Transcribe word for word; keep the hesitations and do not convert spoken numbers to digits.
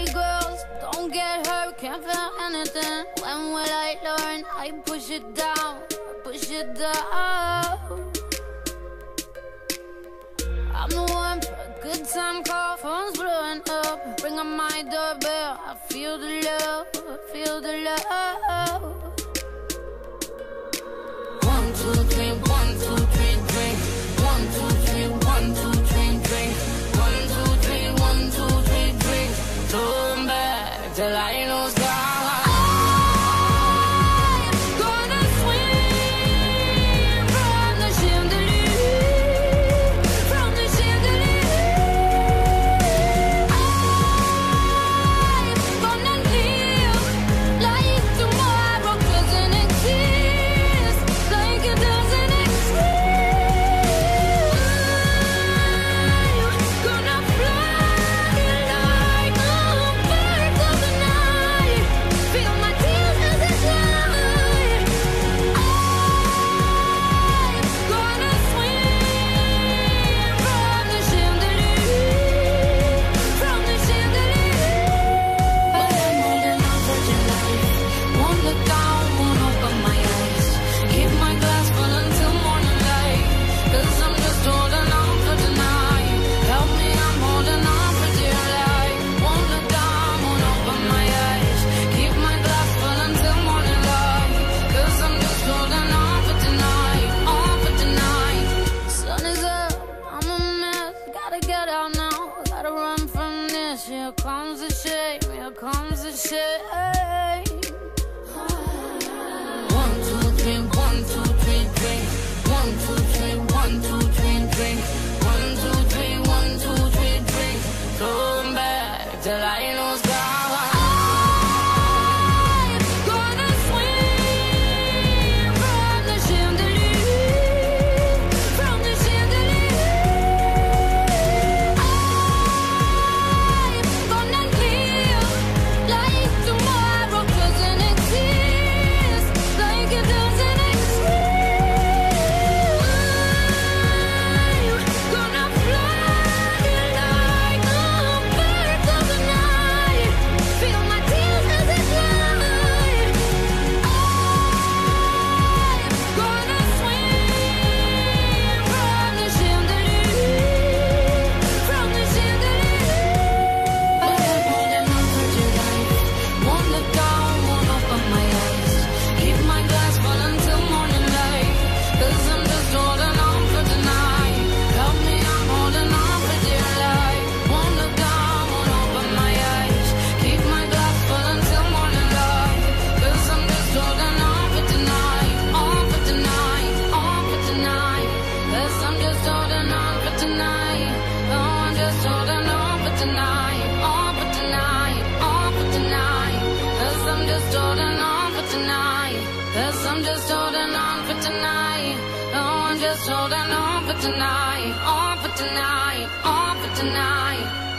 Hey girls, don't get hurt, can't feel anything. When will I learn? I push it down, push it down. I'm the one for a good time call, phone's blowing up. Bring on my doorbell, I feel the love, I feel the love. One, two, three, one, two, three, drink. One, two, three, one, two, three, drink. One, two, three, one, two, three, drink. Turn back till I lose God. Here comes the shame, here comes the shame. One, two, three, one, two, three, drink. One, two, three, one, two, three, drink. One, two, three, one, two, three, drink. Come back till I lose God. Holding on for tonight, on for tonight, on for tonight.